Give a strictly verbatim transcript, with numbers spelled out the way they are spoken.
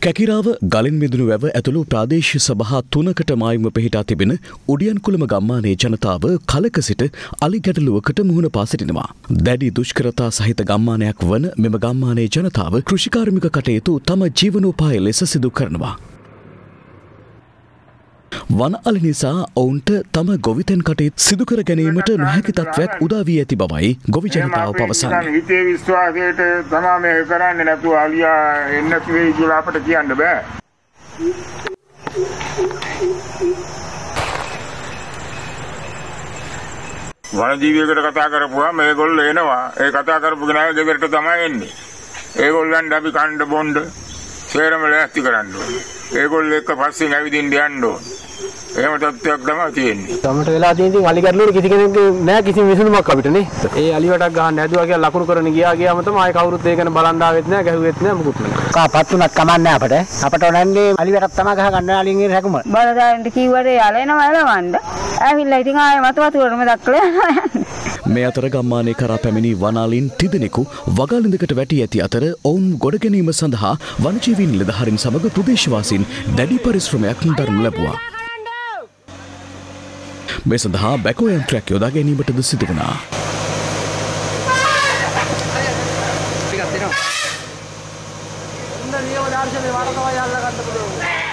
කැකිරාව ගලින් මිදුණු වැව ඇතුළු ප්‍රාදේශීය සභා තුනකට මායිම පිහිටා තිබෙන උඩියන්කුළම ගම්මානයේ ජනතාව කලක සිට අලි ගැටලුවකට මුහුණ පා සිටිනවා. දැඩි දුෂ්කරතා සහිත ගම්මානයක් වන මෙම ගම්මානයේ ජනතාව කෘෂිකාර්මික කටයුතු තම ජීවනෝපාය ලෙස සිදු කරනවා. වන අලි නිසා ඔවුන්ට තම ගොවිතැන් කටයුතු සිදු කර ගැනීමට නොහැකි තත්ත්වයක් උදා වී ඇති බවයි ගොවි ජනතාව පවසන්නේ. හිතේ විශ්වාසයට තමයි මේ කරන්නේ නැතුව අලියා එන්න කිව්වේ කියලා අපිට කියන්න බෑ. වනජීවියෙකුට කතා කරපුවාම මේගොල්ලෝ එනවා. ඒ කතා කරපු කෙනා ගෙදරට තමයි එන්නේ. ඒගොල්ලන්ට අපි කන්න බොන්න සේරම ලෑස්ති කරන්න ඕනේ. ඒගොල්ලෝ එක්ක පස්සේ නැවිදින්න යන්න ඕනේ. එහෙම තත්ත්වයක් තමයි තියෙන්නේ. තමට වෙලා තියෙන ඉතින් අලි ගැටලුවට කිසි කෙනෙක් නෑ කිසිම විසඳුමක් අපිට නේ. ඒ අලි වටක් ගහන්න හැදුවා කියලා ලකුණු කරන ගියා ගියාම තමයි ආයේ කවුරුත් ඒක ගැන බලන් ආවෙත් නෑ ගැහුවෙත් නෑ මුකුත් නෑ. කාපත් උනත් කමන්නේ අපට. අපට ඕනන්නේ අලි වටක් තමයි ගහ ගන්න අලින්ගේ රැකුම. බලදාන්ට කිව්වට යාලේනවා එලවන්න. ඇවිල්ලා ඉතින් ආයේ මත වතුරටම දක්කලා යනවා. මේ අතර ගම්මානයේ කරා පැමිණි වනාලින් තිදෙනෙකු වගාලින්දකට වැටී ඇති අතර ඔවුන් ගොඩ ගැනීම සඳහා වනජීවීන් නිලධාරීන් සමග ප්‍රදේශවාසීන් දැඩි පරිශ්‍රමයක් දරනු ලැබුවා. මේ සඳහා බැකෝ යන්ත්‍රයක් යොදා ගැනීමටද සිදු වුණා. ටිකක් දෙනවා. හොඳ නියම දර්ශනේ වරකවයි අල්ල ගන්න පුළුවන්.